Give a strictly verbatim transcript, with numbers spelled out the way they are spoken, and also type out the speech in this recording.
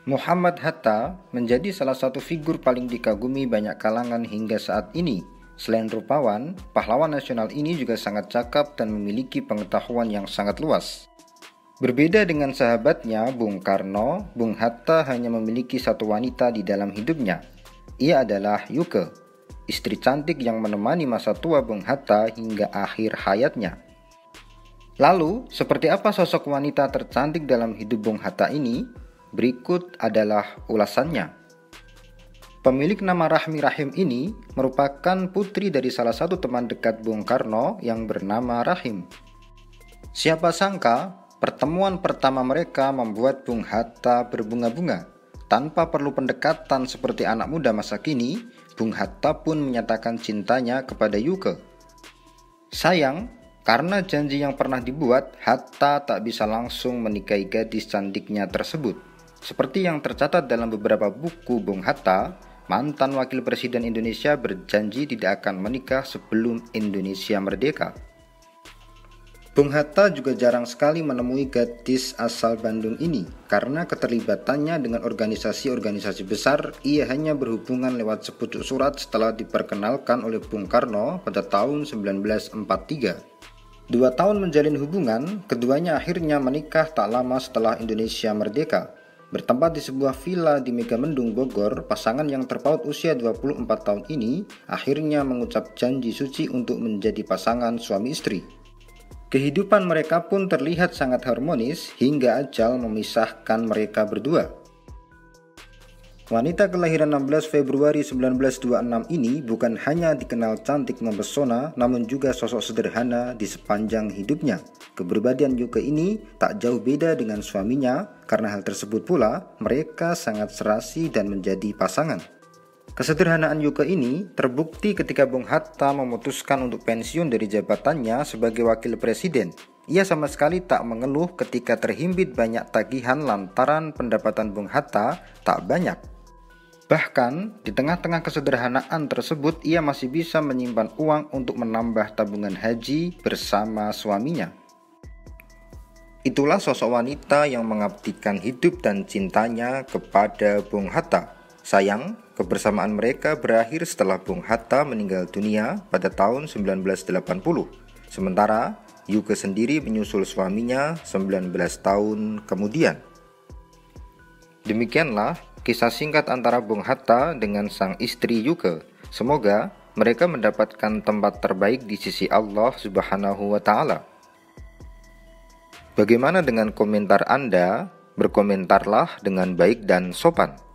Muhammad Hatta menjadi salah satu figur paling dikagumi banyak kalangan hingga saat ini. Selain rupawan, pahlawan nasional ini juga sangat cakap dan memiliki pengetahuan yang sangat luas. Berbeda dengan sahabatnya, Bung Karno, Bung Hatta hanya memiliki satu wanita di dalam hidupnya. Ia adalah Yuke, istri cantik yang menemani masa tua Bung Hatta hingga akhir hayatnya. Lalu, seperti apa sosok wanita tercantik dalam hidup Bung Hatta ini? Berikut adalah ulasannya. Pemilik nama Rahmi Rahim ini merupakan putri dari salah satu teman dekat Bung Karno yang bernama Rahim. Siapa sangka, pertemuan pertama mereka membuat Bung Hatta berbunga-bunga. Tanpa perlu pendekatan seperti anak muda masa kini, Bung Hatta pun menyatakan cintanya kepada Yuke. Sayang, karena janji yang pernah dibuat, Hatta tak bisa langsung menikahi gadis cantiknya tersebut. Seperti yang tercatat dalam beberapa buku Bung Hatta, mantan wakil presiden Indonesia berjanji tidak akan menikah sebelum Indonesia merdeka. Bung Hatta juga jarang sekali menemui gadis asal Bandung ini, karena keterlibatannya dengan organisasi-organisasi besar, ia hanya berhubungan lewat sepucuk surat setelah diperkenalkan oleh Bung Karno pada tahun seribu sembilan ratus empat puluh tiga. Dua tahun menjalin hubungan, keduanya akhirnya menikah tak lama setelah Indonesia merdeka. Bertempat di sebuah villa di Megamendung, Bogor, pasangan yang terpaut usia dua puluh empat tahun ini akhirnya mengucap janji suci untuk menjadi pasangan suami istri. Kehidupan mereka pun terlihat sangat harmonis hingga ajal memisahkan mereka berdua. Wanita kelahiran enam belas Februari seribu sembilan ratus dua puluh enam ini bukan hanya dikenal cantik mempesona, namun juga sosok sederhana di sepanjang hidupnya. Kepribadian Yuke ini tak jauh beda dengan suaminya, karena hal tersebut pula mereka sangat serasi dan menjadi pasangan. Kesederhanaan Yuke ini terbukti ketika Bung Hatta memutuskan untuk pensiun dari jabatannya sebagai wakil presiden. Ia sama sekali tak mengeluh ketika terhimpit banyak tagihan lantaran pendapatan Bung Hatta tak banyak. Bahkan, di tengah-tengah kesederhanaan tersebut, ia masih bisa menyimpan uang untuk menambah tabungan haji bersama suaminya. Itulah sosok wanita yang mengabdikan hidup dan cintanya kepada Bung Hatta. Sayang, kebersamaan mereka berakhir setelah Bung Hatta meninggal dunia pada tahun seribu sembilan ratus delapan puluh. Sementara, Yuke sendiri menyusul suaminya sembilan belas tahun kemudian. Demikianlah kisah singkat antara Bung Hatta dengan sang istri Yuke. Semoga mereka mendapatkan tempat terbaik di sisi Allah Subhanahu wa Ta'ala. Bagaimana dengan komentar Anda? Berkomentarlah dengan baik dan sopan.